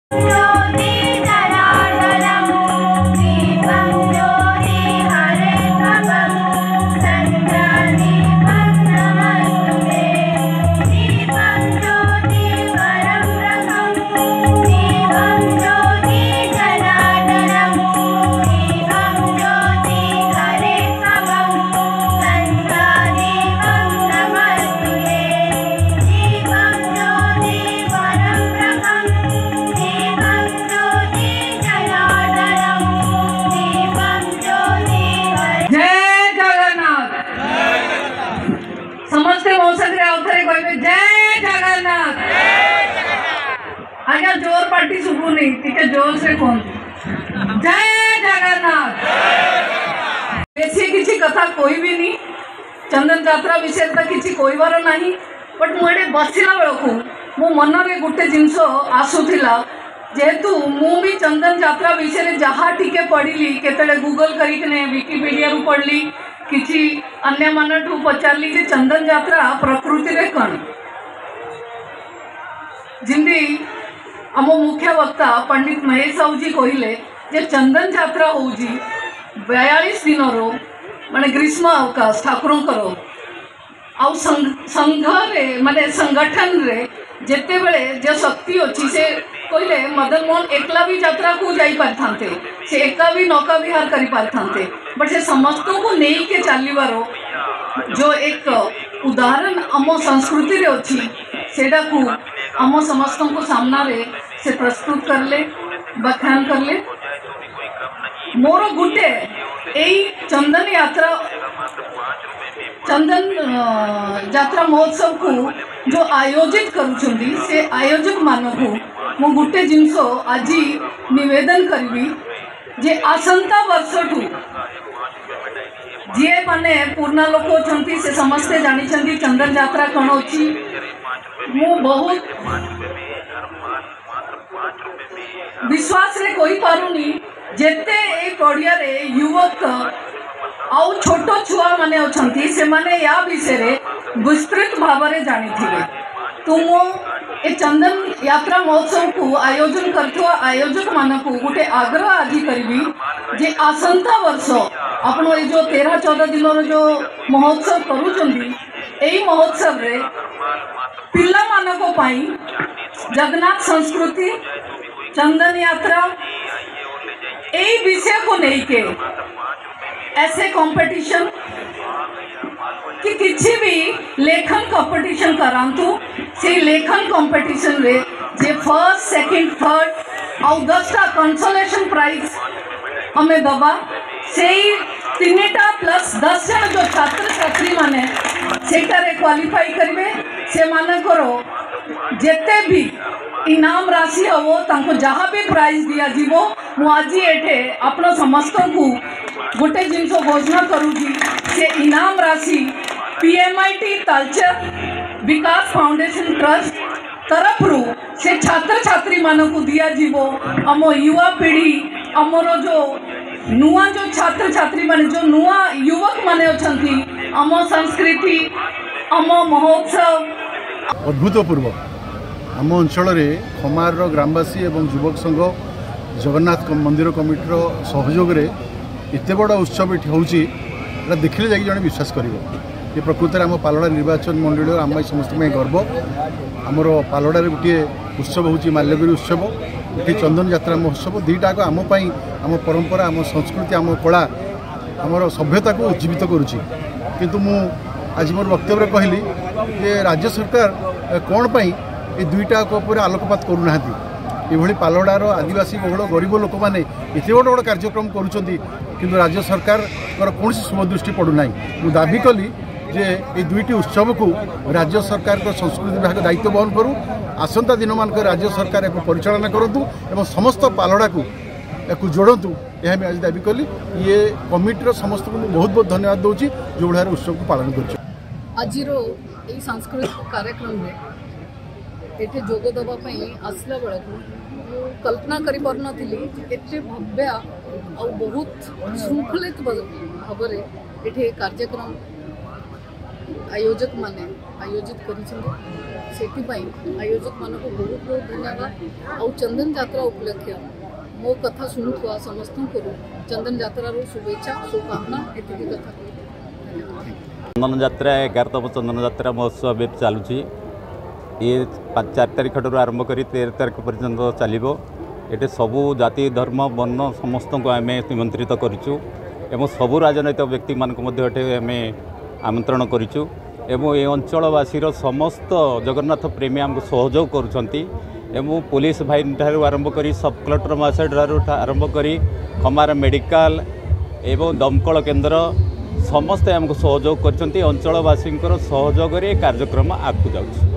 आज्ञा जोर पार्टी शुभुनी टिके जोर से कौन जय जगन्नाथ। बेसी किसी कथा कोई भी नहीं चंदन यात्रा विषय तो किसी कहबार ना बट मुझे बसला बेलू मो मन में गोटे जिनस आसूला जेहेतु मु भी चंदन यात्रा विषय जहाँ टिके पढ़ी केतले गूगल करके विकिपीडिया पढ़ली किसी अन्य मानू पचारली जे चंदन यात्रा प्रकृति रे कौन जिंदी आम मुख्य वक्ता पंडित महेश साहू जी कहले जे चंदन यात्रा हूँ 42 दिन रो माने ग्रीष्म अवकाश ठाकुर आउ संघ रे माने संगठन रे जेते बेले जो शक्ति अच्छी से कहले मदन मोहन एकला भी यात्रा को जाई पारथांते से एका भी नौका विहार करि पारथांते बट से समस्त को नहीं के चलवारो जो एक उदाहरण आम संस्कृति रे अच्छी सेटा को आम समस्त को सामना रे से प्रस्तुत करले बखान करले। मोर गुटे यही चंदन यात्रा महोत्सव को जो आयोजित करुछंदी से आयोजक मानक मु गुटे जिनस आज निवेदन करी जे आसंता वर्ष ठू जी माने पुराना लोक अच्छा से समस्ते जानी चंदन यात्रा कौन अच्छी मु बहुत विश्वास रे कोई पारुनी जेते ए पड़िया रे युवक आउ छोट छुआ माने अछंती से माने या विषय रे विस्तृत भाव रे जानी थिबे। तुम ए चंदन यात्रा महोत्सव को आयोजन करथुआ आयोजक मानकू गोटे आग्रह आज करी जे आसंता वर्ष आपण ए जो 13-14 दिन जो महोत्सव करूचंदी एई महोत्सव रे पिला मानको पाई जगन्नाथ संस्कृति चंदन यात्रा यही विषय को नहीं के ऐसे कंपटीशन कि किसी भी लेखन कंपटीशन करांतु से लेखन कंपटीशन रे जे फर्स्ट सेकंड थर्ड और 10टा कंसोलेशन प्राइज हमें दबा से 3टा प्लस 10 जन जो छात्र छात्री माने सेटारे क्वालिफाई करेंगे से माने करो जेते भी इनाम राशि हम तांको जहाँ भी प्राइज दिया जीवो मुझे एठे आपण समस्त को गोटे जिनस घोषणा करूँगी से इनाम राशि पीएमआईटी तालचर विकास फाउंडेशन ट्रस्ट तरफ रु से छात्र छात्री मानक दिया जीवो आम युवा पीढ़ी आमर जो नुआ जो छात्र छात्री माने जो नुआ युवक माने अछंती आम संस्कृति आम महोत्सव अभूतपूर्व आम अंचल खमार ग्रामवासी और युवक संघ जगन्नाथ मंदिर कमिटर सहयोग एत बड़ उत्सव ये देखने जाकि जड़े विश्वास कर प्रकृत में आम पालड़ा निर्वाचन मंडल आम समस्त गर्व आमर पालड़ा गोटे उत्सव हूँ माल्यगिरी उत्सव ये चंदन यात्रा महोत्सव दुईटाक आमपाई आम परंपरा आम संस्कृति आम कला आमर सभ्यता को उज्जीवित करुच्ची किंतु मु आज मोर वक्तव्य कहली जे राज्य सरकार कौन पाई ये दुईटा आलोकपात करूना ये पालड़ार आदिवासी बहुल गरीब लोक मैंने एत बड़ बड़ कार्यक्रम करुँच राज्य सरकार कौन शुभदृष्टि पड़ूना मुझे दाबी कली जे ये दुईटी उत्सव को राज्य सरकार संस्कृति विभाग दायित्व बहन करूँ आसंता दिन मान राज्य सरकार एक परिचालना करूँ और समस्त पालड़ा को जोड़तु यह आज दाबी कली ये कमिटर समस्त को बहुत बहुत धन्यवाद दूसरी जो भाई उत्सव को पालन कर सांस्कृतिक कार्यक्रम में ये जोग देवाई आसला बेलू कल्पना कर भव्य आ बहुत श्रृंखलित भाव ये कार्यक्रम आयोजक माने आयोजित कर से आयोजक मान को बहुत बहुत धन्यवाद। आउ चंदन यात्रा उपलक्ष्य मो कथा शुणुवा समस्त को चंदन यात्रार शुभेच्छा शुभकामना एति कथा। चंदन यात्रा 11तम चंदन यात्रा महोत्सव चलुची ये 4 तारीख आरंभ कर 13 तारीख पर्यंत चलो। ये सबू जाति धर्म वर्ण समस्त को आम निमंत्रित करूँ एवं सबू राजनैतिक व्यक्ति मान आम आमंत्रण करूँ एवं ये अंचलवासी समस्त जगन्नाथ प्रेमी आमको सहयोग करुँच पुलिस भाई ठार आरंभ कर सब कलेक्टर महाशय ठार आरंभ कर खमार मेडिकल एवं दमकल केन्द्र समस्ते आमको सहयोग कर अंचलवासी सहयोग कार्यक्रम आगू जाऊँ।